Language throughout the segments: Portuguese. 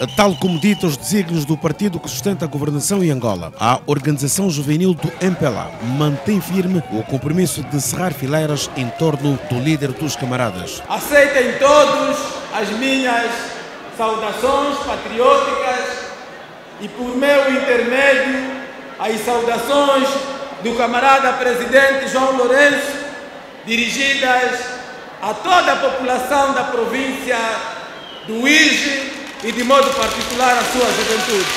Tal como dita os desígnios do partido que sustenta a governação em Angola, a organização juvenil do MPLA mantém firme o compromisso de cerrar fileiras em torno do líder dos camaradas. Aceitem todos as minhas saudações patrióticas e, por meu intermédio, as saudações do camarada presidente João Lourenço, dirigidas a toda a população da província do Uíge e, de modo particular, a sua juventude.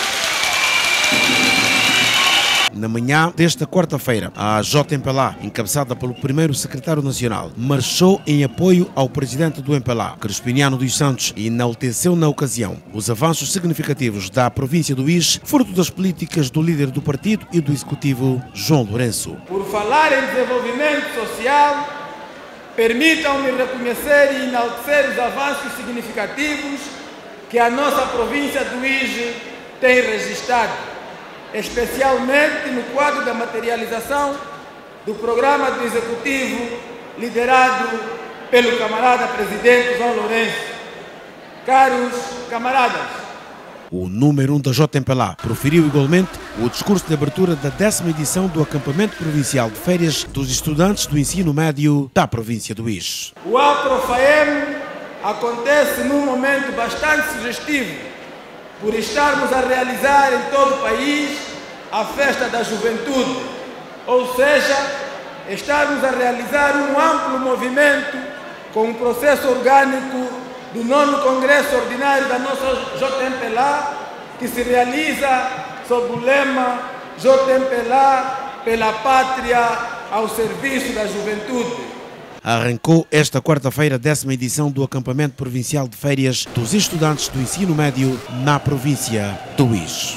Na manhã desta quarta-feira, a JMPLA, encabeçada pelo primeiro secretário nacional, marchou em apoio ao presidente do MPLA, Crispiniano dos Santos, e enalteceu na ocasião os avanços significativos da província do Uíge, fruto das políticas do líder do partido e do executivo, João Lourenço. Por falar em desenvolvimento social, permitam-me reconhecer e enaltecer os avanços significativos que a nossa província do Uíge tem registrado, especialmente no quadro da materialização do programa do Executivo liderado pelo camarada presidente João Lourenço. Caros camaradas, o número 1 da JMPLA proferiu igualmente o discurso de abertura da 10ª edição do acampamento provincial de férias dos estudantes do ensino médio da província do Uíge. O APROFAEM acontece num momento bastante sugestivo, por estarmos a realizar em todo o país a festa da juventude, ou seja, estarmos a realizar um amplo movimento com o processo orgânico do 9º Congresso Ordinário da nossa JMPLA, que se realiza sob o lema JMPLA pela pátria ao serviço da juventude. Arrancou esta quarta-feira a 10ª edição do acampamento provincial de férias dos estudantes do ensino médio na província do Uíge.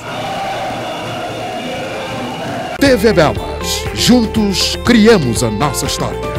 TV Belas. Juntos criamos a nossa história.